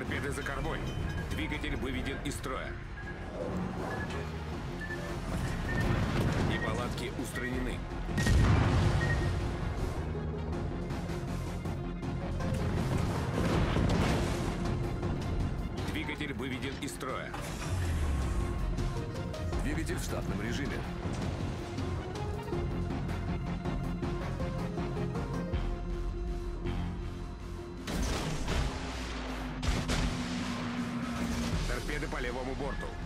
Торпеды за кормой. Двигатель выведен из строя. Неполадки устранены. Двигатель выведен из строя. Двигатель в штатном режиме. Торпеды по левому борту.